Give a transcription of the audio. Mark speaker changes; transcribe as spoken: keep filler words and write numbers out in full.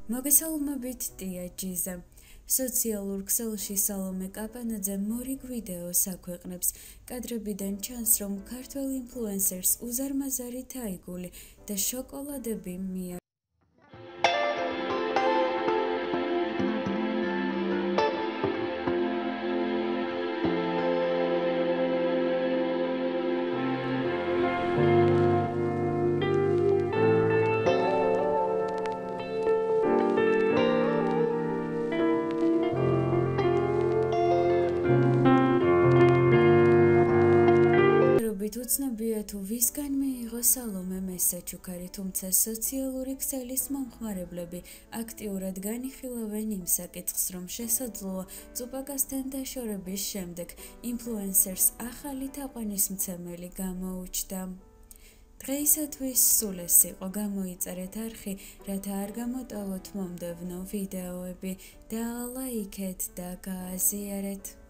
Speaker 1: მოგესალმებით ტია ჯიზა. სოციალურ ქსელში სალომე კაპანაძე მორიგ ვიდეოს აქვეყნებს. კადრებიდან ჩანს, რომ ქართველ ინფლუენსერს უზარმაზარით აიგული და შოკოლადები მია უცნობია თუ ვისგან მიიღო სალომე მესაჩუქარი, თუმცა სოციალური ქსელის მომხმარებლები აქტიურად განიხილავენ იმ საკითხს, რომ შესაძლოა წუპაკასთან დაშორების შემდეგ ინფლუენსერს ახალი თაყვანისმცემელი გამოუჩნდა. დღეისათვის სულ ეს იყო, გამოიწერეთ არხი, რათა არ გამოტოვოთ მომდევნო ვიდეოები და ლაიქეთ და გააზიარეთ.